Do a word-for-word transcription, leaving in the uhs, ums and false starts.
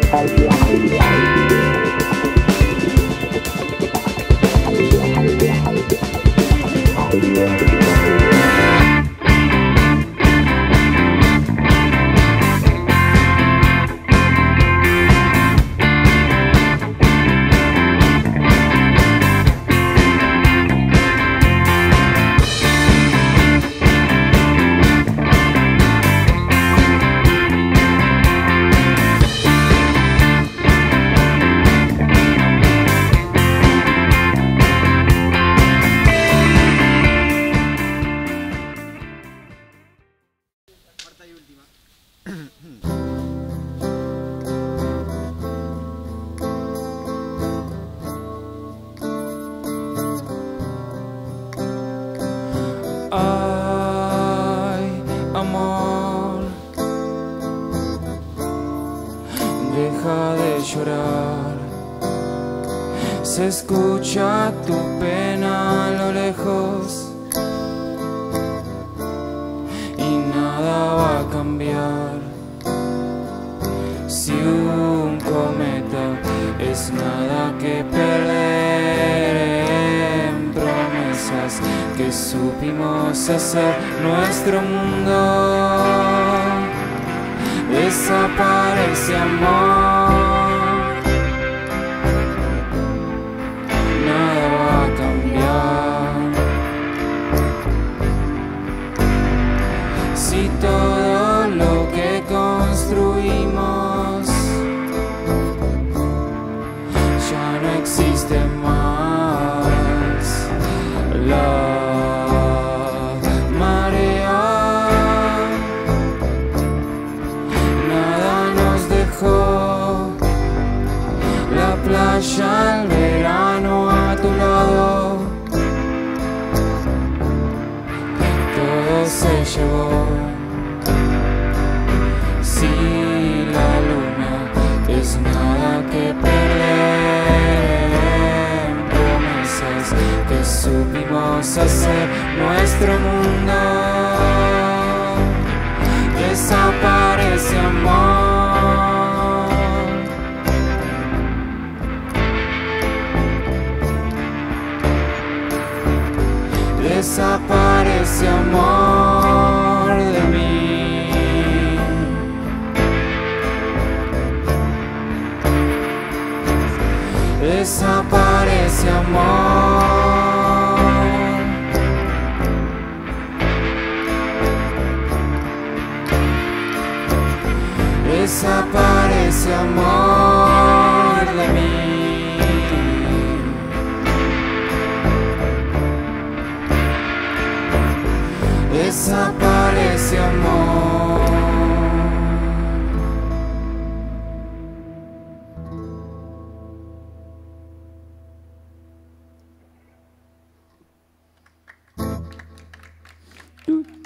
Ay, amor, deja de llorar. Se escucha tu pena a lo lejos y nada va a cambiar. Si un cometa es nada que perder en promesas que supimos hacer, nuestro mundo desaparece, amor. Nada va a cambiar. Si todo lo que construimos ya no existe más, la playa, el verano a tu lado, todo se llevó. Si la luna es nada que perder en promesas que supimos hacer, nuestro mundo desaparece, amor. Desaparece, amor, de mí. Desaparece, amor. Desaparece, amor, de mí. Desaparece, amor. Do